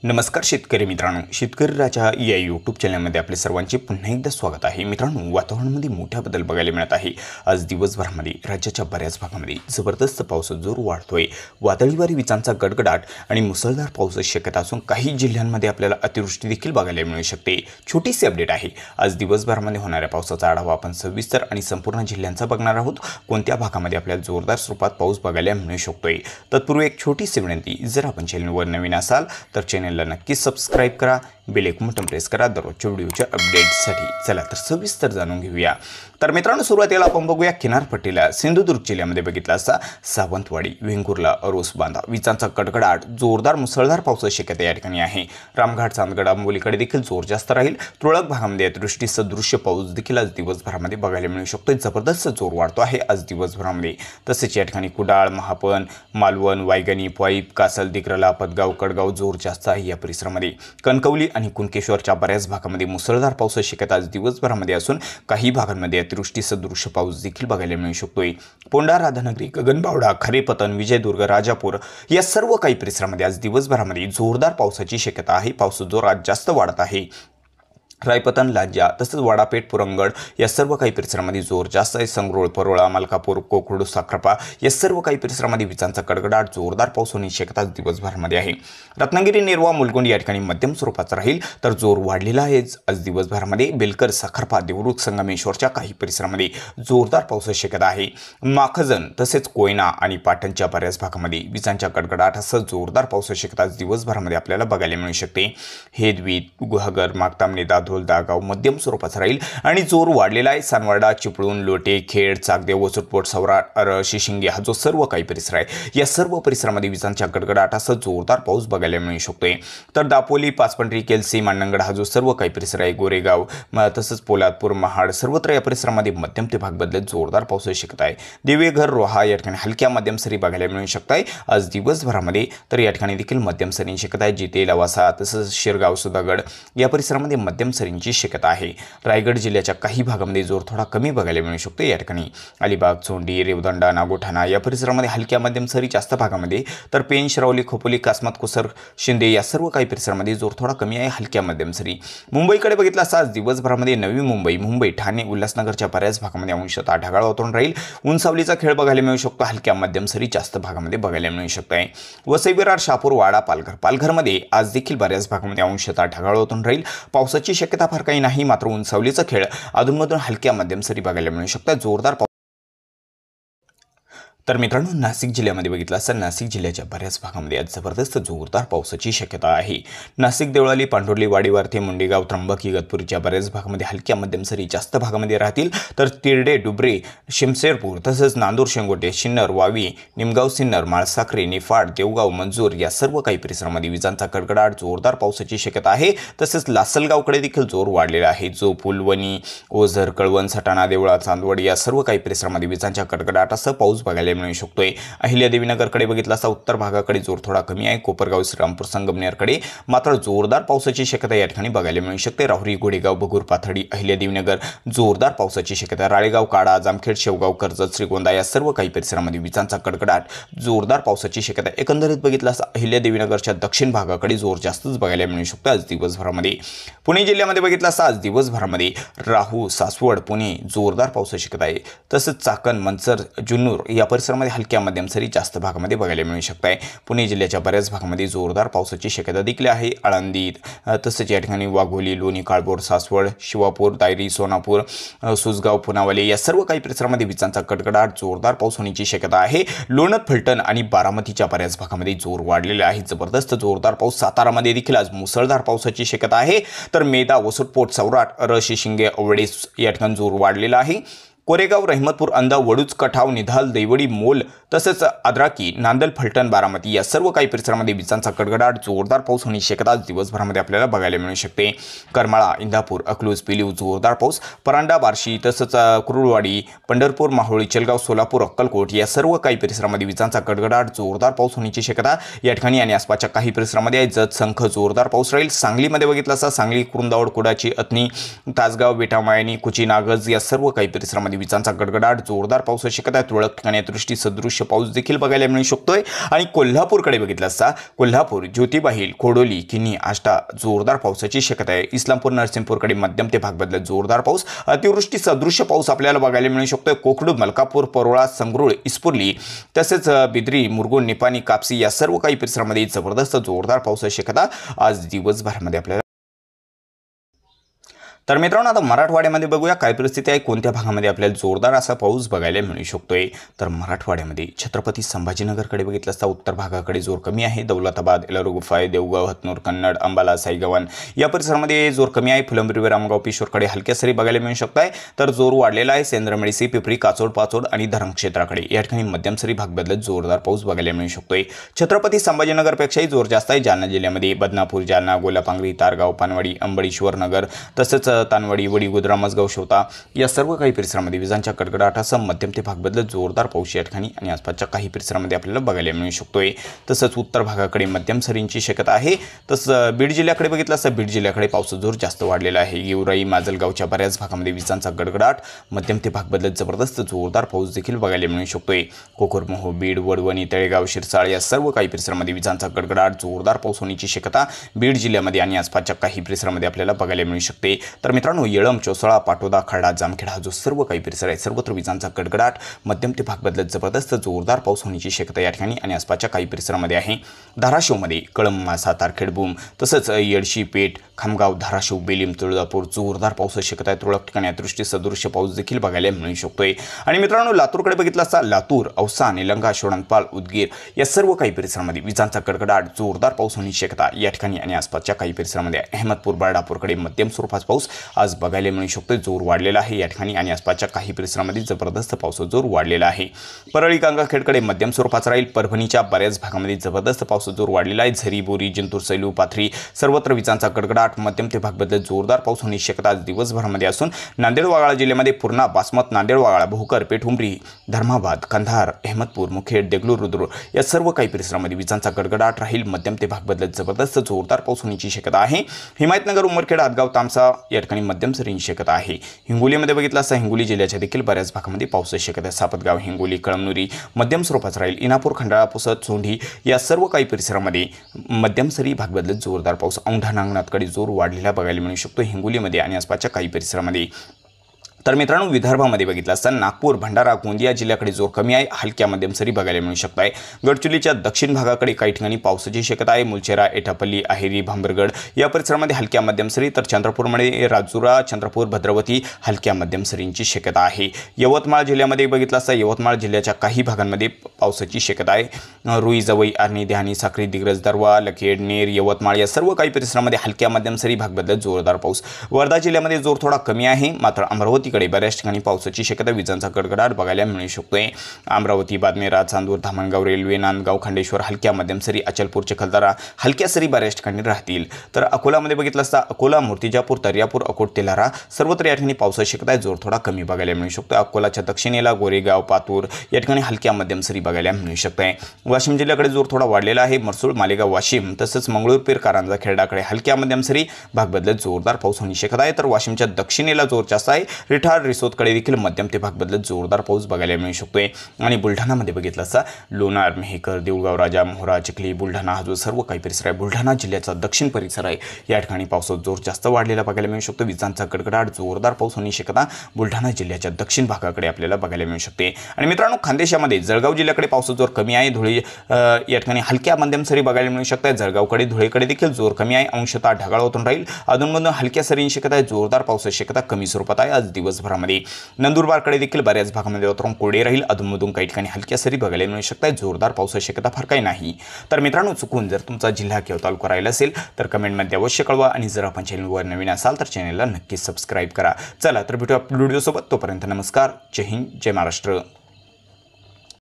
नमस्कार शेतकरी मित्रांनो, शेतकरी राजा या यूट्यूब चॅनलमध्ये आपले सर्वांचे पुन्हा एकदा स्वागत आहे। मित्रांनो, वातावरणामध्ये मोठा बदल बघायला मिळत आहे। आज दिवसभरामध्ये राज्याच्या बऱ्याच भागामध्ये जबरदस्त पावसाचा जोर वाढतोय। वादळी वारी विजांचा गडगडाट आणि मुसळधार पावसाची शक्यता असून काही जिल्ह्यांमध्ये आपल्याला अतिवृष्टी देखील बघायला मिळू शकते। छोटीशी अपडेट आहे। आज दिवसभरामध्ये होणाऱ्या पावसाचा आढावा आपण सविस्तर आणि संपूर्ण जिल्ह्यांचा बघणार आहोत। कोणत्या भागामध्ये आपल्याला जोरदार स्वरूपात पाऊस बघायला मिळू शकतोय। तत्पूर्वी एक छोटीशी विनंती, जर आपण चॅनलवर नवीन असाल तर चॅनलला नक्की सबस्क्राइब करा, बेल आयकॉन बटन प्रेस करा दररोजच्या व्हिडिओच्या अपडेट्ससाठी। चला तर सविस्तर जाणून घेऊया। तर मित्रांनो, सुरुवातीला आपण बघूया किनारपट्टीला सिंधुदुर्ग जिल्ह्यामध्ये बघितलं असता सावंतवाडी, वेंगुर्ला, रोसबांधा विजांचा कडकडाट, जोरदार मुसळधार पावसाची शक्यता या ठिकाणी आहे। रामघाट, चांदगड, आंबोलीकडे देखील जोर जास्त राहील। तुरळक भागामध्ये अतिवृष्टी सदृश्य पाऊस देखील आज दिवसभरामध्ये बघायला मिळू शकतो। जबरदस्त जोर वाढतो आहे आज दिवसभरामध्ये। तसेच या ठिकाणी कुडाळ, महापण, मालवण, वायगणी, पॉईप, कासल, दिग्रला, पदगाव, कडगाव जोर जास्त आहे या परिसरामध्ये। कणकवली आणि कुणकेश्वरच्या बऱ्याच भागामध्ये मुसळधार पावसाची शक्यता आज दिवसभरामध्ये असून काही भागांमध्ये अतिवृष्टी सदृश्य पाऊस देखील बघायला मिळू शकतोय। पोंढा, राधानगरी, गगनबावडा, खरेपतन, विजयदुर्ग, राजापूर या सर्व काही परिसरामध्ये आज दिवसभरामध्ये जोरदार पावसाची शक्यता आहे। पावसाचा जोर आज जास्त वाढत आहे। रायपतन, लांजा तसेच वाडापेठ, पुरंगड या सर्व काही परिसरामध्ये जोर जास्त आहे। संगरोळ, परोळा, मलकापूर, कोकडू, साखरपा या सर्व काही परिसरामध्ये विजांचा कडकडाट, जोरदार पाऊस होण्याची शक्यता दिवसभरामध्ये आहे। रत्नागिरी, नेरवा, मुलगुंड या ठिकाणी मध्यम स्वरूपाचा राहील तर जोर वाढलेला आहे आज दिवसभरामध्ये। बेलकर, साखरपा, देवरुख, संगमेश्वरच्या काही परिसरामध्ये जोरदार पावसाची शक्यता आहे। माखजन तसेच कोयना आणि पाटणच्या बऱ्याच भागामध्ये विजांच्या कडकडाटासह जोरदार पावसाची शक्यता आज दिवसभरामध्ये आपल्याला बघायला मिळू शकते। हेदवीत, गुहागर, मागतामणी, दागाव मध्यम स्वरूपाचा राहील आणि जोर वाढलेला आहे। सानवाडा, चिपळूण, लोटे, खेड, चाकदेव, वसुटपोट, सौराट, शिशिंगे हा जो सर्व काही परिसर आहे या सर्व परिसरामध्ये विजांच्या गडगडाटासह जोरदार पाऊस बघायला मिळू शकतोय। तर दापोली, पाचपंढरी, केलसी, मानगड हा जो सर्व काही परिसर आहे, गोरेगाव तसंच पोलादपूर, महाड सर्वत्र या परिसरामध्ये मध्यम ते भाग बदलत जोरदार पावसाची शक्यता आहे। देवेघर, रोहा या ठिकाणी हलक्या मध्यम सरी बघायला मिळू शकताय आज दिवसभरामध्ये। तर या ठिकाणी देखील मध्यम सरींची शक्यता आहे। जिते, लवासा तसंच शिरगाव, सुधागड या परिसरामध्ये मध्यम सरींची शक्यता आहे। रायगड जिल्ह्याच्या काही भागामध्ये जोर थोडा कमी बघायला मिळू शकतो। या ठिकाणी अलिबाग, चोंडी, रेवदंडा, नागोठाणा या परिसरामध्ये हलक्या मध्यम सरी जास्त भागामध्ये, तर पेन, शिरावली, खोपोली, कासमात, कुसर, शिंदे या सर्व काही परिसरामध्ये जोर थोडा कमी आहे, हलक्या मध्यम सरी। मुंबईकडे बघितलं असता आज दिवसभरामध्ये नवी मुंबई, ठाणे, उल्हासनगरच्या बऱ्याच भागामध्ये अंशतः ढगाळ वातावरण राहील। उंचावलीचा खेळ बघायला मिळू शकतो, हलक्या मध्यम सरी जास्त भागामध्ये बघायला मिळू शकत आहे। वसई, विरार, शहापूर, वाडा, पालघरमध्ये आज देखील बऱ्याच भागामध्ये अंशतः ढगाळ वातावरण राहील। पावसाची शक्यता फार काही नाही, मात्र उंचावलीचा खेळ अधूनमधून हलक्या मध्यम सरी बघायला मिळू शकतात। जोरदार तर मित्रांनो, नाशिक जिल्ह्यामध्ये बघितलं असता नाशिक जिल्ह्याच्या बऱ्याच भागामध्ये आज जबरदस्त जोरदार पावसाची शक्यता आहे। नाशिक, देवळाली, पांढुर्ली, वाडीवार्थी, मुंडेगाव, त्र्यंबक, इगतपुरीच्या बऱ्याच भागामध्ये हलक्या मध्यम सरी जास्त भागामध्ये राहतील। तर तिरडे, डुबरे, शिमशेरपूर तसंच नांदूर, शेंगोटे, सिन्नर, वावी, निमगाव, सिन्नर, माळसाखरे, निफाड, देवगाव, मंजूर या सर्व काही परिसरामध्ये विजांचा कडकडाट, जोरदार पावसाची शक्यता आहे। तसेच लासलगावकडे देखील जोर वाढलेला आहे। जो पुलवणी, ओझर, कळवण, सटाणा, देवळा, चांदवड या सर्व काही परिसरामध्ये विजांच्या कडकडाटासह पाऊस बघायला मिळू शकतोय। अहिल्यादेवीनगरकडे बघितलं असता उत्तर भागाकडे जोर थोडा कमी आहे। कोपरगाव, श्रीरामपूर, संगमनेरकडे मात्र जोरदार पावसाची शक्यता या ठिकाणी बघायला मिळू शकते। राहुरी, गोडेगाव, बगूर, पाथर्डी, अहिल्यादेवीनगर जोरदार पावसाची शक्यता। राळेगाव, काडा, जामखेड, शेवगाव, कर्जत, श्रीगोंदा या सर्व काही परिसरामध्ये विजांचा कडकडाट, जोरदार पावसाची शक्यता। एकंदरीत बघितलं असता अहिल्यादेवीनगरच्या दक्षिण भागाकडे जोर जास्तच बघायला मिळू शकतो आज दिवसभरामध्ये। पुणे जिल्ह्यामध्ये बघितलं असता आज दिवसभरामध्ये राहू, सासवड, पुणे जोरदार पावसाची शक्यता आहे। तसंच चाकण, मनसर, जुन्नूर या परिसरामध्ये हलक्या मध्यम सरी जास्त भागामध्ये बघायला मिळू शकत आहे। पुणे जिल्ह्याच्या बऱ्याच भागामध्ये जोरदार पावसाची शक्यता देखील आहे। आळंदी तसंच या ठिकाणी वाघोली, लोणी, काळभोर, सासवड, शिवापूर, दायरी, सोनापूर, सुसगाव, पुनावले या सर्व काही परिसरामध्ये विजांचा कडकडाट, जोरदार पाऊस होण्याची शक्यता आहे। लोणंद, फलटण आणि बारामतीच्या बऱ्याच भागामध्ये जोर वाढलेला आहे। जबरदस्त जोरदार पाऊस सातारामध्ये देखील आज मुसळधार पावसाची शक्यता आहे। तर मेदा, वसुटपोट, सौराट, शिशिंगे, अवळे या ठिकाणी जोर वाढलेला आहे। कोरेगाव, रहमतपूर, अंदा, वडूज, कठाव, निधाल, दैवडी, मोल तसेच आद्राकी, नांदल, फलटण, बारामती या सर्व काही परिसरामध्ये विजांचा कडकडाट, जोरदार पाऊस होण्याची शक्यता दिवसभरामध्ये आपल्याला बघायला मिळू शकते। करमाळा, इंदापूर, अकलूज, पिलीव जोरदार पाऊस, परांडा, बार्शी तसंच कुरुळवाडी, पंढरपूर, माहुळी, चलगाव, सोलापूर, अक्कलकोट या सर्व काही परिसरामध्ये विजांचा कडकडाट, जोरदार पाऊस होण्याची शक्यता या ठिकाणी आणि आसपासच्या काही परिसरामध्ये आहे। जत, संख जोरदार पाऊस राहील। सांगलीमध्ये बघितलं असता सांगली, कुरुंदावड, कुडाची, अथनी, तासगाव, बेटामायणी, कुची, नागज या सर्व काही परिसरामध्ये परिसरामध्ये विजांचा गडगडाट, जोरदार पावसाची शक्यता आहे. तुरळक ठिकाणी दृष्टी सदृश्य पाऊस देखील बघायला मिळू शकतोय. आणि कोल्हापूरकडे बघितलं असता कोल्हापूर, ज्योतिबा हिल, खोडोली, किन्ही, आष्टा जोरदार पावसाची शक्यता आहे. इस्लामपूर, नरसिंहपूरकडे मध्यम ते भाग बदलत जोरदार पाऊस, अतिवृष्टी सदृश्य पाऊस आपल्याला बघायला मिळू शकतोय. कोकडू, मलकापूर, परोळा, संगरूळ, इस्पुर्ली तसेच बिद्री, मुरगुड, निपाणी, कापसी या सर्व काही परिसरामध्ये जबरदस्त जोरदार पावसाची शक्यता आज दिवसभरामध्ये आपल्याला. तर मित्रांनो, आता मराठवाड्यामध्ये बघूया काय परिस्थिती आहे, कोणत्या भागामध्ये आपल्याला जोरदार असा पाऊस बघायला मिळू शकतोय. तर मराठवाड्यामध्ये छत्रपती संभाजीनगरकडे बघितलं असता उत्तर भागाकडे जोर कमी आहे. दौलताबाद, एलरुगुफाय, देवगाव, हतनूर, कन्नड, अंबाला, साईगव्हाण या परिसरामध्ये जोर कमी आहे. फुलंब्री, रामगाव, पेशोरकडे हलक्या सरी बघायला मिळू शकत आहे. तर जोर वाढलेला आहे. सेंद्रमेळसी, पिपरी, काचोड, पाचोड आणि धरण क्षेत्राकडे या ठिकाणी मध्यम सरी भाग बदलत जोरदार पाऊस बघायला मिळू शकतोय. छत्रपती संभाजीनगरपेक्षाही जोर जास्त आहे. जालना जिल्ह्यामध्ये बदनापूर, जालना, गोलापांगरी, तारगाव, पानवाडी, अंबळीश्वर नगर तसेच तानवाडी, वडी, गुजरा, मसगाव, शेवता या सर्व काही परिसरामध्ये विजांच्या कडकडाटासह मध्यम ते भाग बदलत जोरदार पाऊस या ठिकाणी आणि आसपासच्या काही परिसरामध्ये आपल्याला बघायला मिळू शकतोय. तसंच उत्तर भागाकडे मध्यम सरींची शक्यता आहे. तसं बीड जिल्ह्याकडे बघितलं असता बीड जिल्ह्याकडे पावसाचा जोर जास्त वाढलेला आहे. गेवराई, माजलगावच्या बऱ्याच भागामध्ये विजांचा गडगडाट, मध्यम ते भाग बदलत जबरदस्त जोरदार पाऊस देखील बघायला मिळू शकतोय. कोकरमोह, बीड, वडवणी, तळेगाव, शिरसाळ या सर्व काही परिसरामध्ये विजांचा गडगडाट, जोरदार पाऊस होण्याची शक्यता बीड जिल्ह्यामध्ये आणि आसपासच्या काही परिसरामध्ये आपल्याला बघायला मिळू शकते. तर मित्रांनो, येळम, चोसळा, पाटोदा, खर्डा, जामखेडा जो सर्व काही परिसर आहे सर्वत्र विजांचा गडगडाट, मध्यम ते भाग बदलत जबरदस्त जोरदार पाऊस होण्याची शक्यता या ठिकाणी आणि आसपासच्या काही परिसरामध्ये आहे. धाराशिवमध्ये कळंब, सातार, खेडबूम तसंच येडशी, पेठ, खामगाव, धाराशिव, बेलीम, तुळजापूर जोरदार पावसाची शक्यता आहे. तुरळक ठिकाणी अतिवृष्टी सदृश्य पाऊस देखील बघायला मिळू शकतोय. आणि मित्रांनो, लातूरकडे बघितलं असता लातूर, औसा, निलंगा, शोणंतपाल, उदगीर या सर्व काही परिसरामध्ये विजांचा गडगडाट, जोरदार पाऊस होण्याची शक्यता या ठिकाणी आणि आसपासच्या काही परिसरामध्ये. अहमदपूर, बर्डापूरकडे मध्यम स्वरूपाचा पाऊस आज बघायला मिळू शकतो. जोर वाढलेला आहे या ठिकाणी आणि आसपासच्या काही परिसरामध्ये जबरदस्त पावसाचा जोर वाढलेला आहे. परळी, गंगाखेडकडे मध्यम स्वरूपाचा राहील. परभणीच्या बऱ्याच भागामध्ये जबरदस्त पावसाचा जोर वाढलेला आहे. झरी, बोरी, जिंतूर, सैलू, पाथरी सर्वत्र विजांचा गडगडाट, मध्यम ते भाग बदलत जोरदार पाऊस होण्याची शक्यता आज दिवसभरामध्ये असून नांदेड, वाघाळा जिल्ह्यामध्ये पूर्णा, बासमत, नांदेड, वाघाळा, भोकर, पेठुंबरी, धर्माबाद, कंधार, अहमदपूर, मुखेड, देगलूर, रुद्र या सर्व काही परिसरामध्ये विजांचा गडगडाट राहील. मध्यम ते भाग बदलत जबरदस्त जोरदार पाऊस होण्याची शक्यता आहे. हिमायतनगर, उमरखेड, हातगाव, तामसा या ठिकाणी मध्यम सरींची शक्यता आहे. हिंगोलीमध्ये बघितलं असता हिंगोली जिल्ह्याच्या देखील बऱ्याच भागामध्ये पावसाची शक्यता आहे. सापतगाव, हिंगोली, कळमनुरी मध्यम स्वरूपाचा राहील. इनापूर, खंडाळा, पुसद, सोंढी या सर्व काही परिसरामध्ये मध्यम सरी भाग बदलत जोरदार पाऊस. औंढा, नागनाथकडे जोर वाढलेला बघायला मिळू शकतो हिंगोलीमध्ये आणि आसपासच्या काही परिसरामध्ये. तर मित्रांनो, विदर्भामध्ये बघितलं असता नागपूर, भंडारा, गोंदिया जिल्ह्याकडे जोर कमी आहे. हलक्या मध्यम सरी बघायला मिळू शकत आहे. गडचिरोलीच्या दक्षिण भागाकडे काही ठिकाणी पावसाची शक्यता आहे. मुलचेरा, एटापल्ली, अहेरी, भांबरगड या परिसरामध्ये हलक्या मध्यम सरी. तर चंद्रपूरमध्ये राजुरा, चंद्रपूर, भद्रावती हलक्या मध्यम सरींची शक्यता आहे. यवतमाळ जिल्ह्यामध्ये बघितलं असता यवतमाळ जिल्ह्याच्या काही भागांमध्ये पावसाची शक्यता आहे. रुई, जवई, आर्णी, ध्यानी, साक्री, दिग्रज, दरवा, लखेड, नेर, यवतमाळ या सर्व काही परिसरामध्ये हलक्या मध्यम सरी भाग बदलत जोरदार पाऊस. वर्धा जिल्ह्यामध्ये जोर थोडा कमी आहे. मात्र अमरावती कडे बऱ्याच ठिकाणी पावसाची शक्यता, विजांचा गडगडाट बघायला मिळू शकतोय. अमरावती, बादमेरा, चांदूर, धामणगाव, रेल्वे, नांदगाव, खंडेश्वर हलक्या मध्यम सरी. अचलपूर, चिखलदरा हलक्या सरी बऱ्याच ठिकाणी राहतील. तर अकोलामध्ये बघितलं असता अकोला, मूर्तिजापूर, तर्यापूर, अकोट, तेलारा सर्वत्र या ठिकाणी पावसाची शक्यता आहे. जोर थोडा कमी बघायला मिळू शकतो. अकोलाच्या दक्षिणेला गोरेगाव, पातूर या ठिकाणी हलक्या मध्यम सरी बघायला मिळू शकते. वाशिम जिल्ह्याकडे जोर थोडा वाढलेला आहे. मरसूळ, मालेगाव, वाशिम तसंच मंगळूरपीर, कारंजा, खेरडाकडे हलक्या मध्यम सरी भाग बदलत जोरदार पाऊस होण्याची शक्यता आहे. तर वाशिमच्या दक्षिणेला जोर जास्त आहे. रिठार, रिसोदकडे देखील मध्यम ते भाग बदलत जोरदार पाऊस बघायला मिळू शकतोय. आणि बुलढाणामध्ये बघितलं असता लोणार, मेहकर, देऊळगाव, राजा, मोहरा, चिखली, बुलढाणा हा जो सर्व काही परिसर आहे बुलढाणा जिल्ह्याचा दक्षिण परिसर आहे. या ठिकाणी पावसाचा जोर जास्त वाढलेला बघायला मिळू शकतो. विजांचा गडगडाट, जोरदार पाऊस होण्याची शक्यता बुलढाणा जिल्ह्याच्या दक्षिण भागाकडे आपल्याला बघायला मिळू शकते. आणि मित्रांनो, खानदेशामध्ये जळगाव जिल्ह्याकडे पावसाचा जोर कमी आहे. धुळे या ठिकाणी हलक्या मध्यम सरी बघायला मिळू शकतात. जळगावकडे, धुळेकडे देखील जोर कमी आहे. अंशतः ढगाळ होऊन राहील. अधूनमधून हलक्या सरींची शक्यता आहे. जोरदार पावसाची शक्यता कमी स्वरूपात आहे आज दिवसभरामध्ये. नंदुरबारकडे देखील बऱ्याच भागामध्ये वातावरण कोरडे राहील. अधूनमधून काही ठिकाणी हलक्या सरी बघायला मिळू शकतात. जोरदार पावसाची शक्यता फार काही नाही. तर मित्रांनो, चुकून जर तुमचा जिल्हा किंवा तालुका राहिला असेल तर कमेंटमध्ये अवश्य कळवा. आणि जर आपण चॅनलवर नवीन असाल तर चॅनलला नक्कीच सबस्क्राईब करा. चला तर भेटूया व्हिडिओसोबत. तोपर्यंत नमस्कार. जय हिंद, जय महाराष्ट्र.